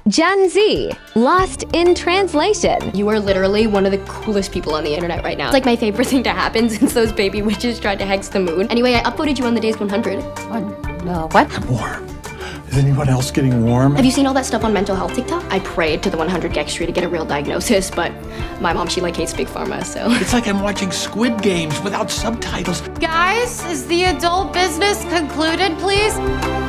Gen Z, lost in translation. You are literally one of the coolest people on the internet right now. It's like my favorite thing to happen since those baby witches tried to hex the moon. Anyway, I upvoted you on the Days 100. What? I'm warm. Is anyone else getting warm? Have you seen all that stuff on mental health TikTok? I prayed to the 100 Gex tree to get a real diagnosis, but my mom, she like hates Big Pharma, so. It's like I'm watching Squid Games without subtitles. Guys, is the adult business concluded, please?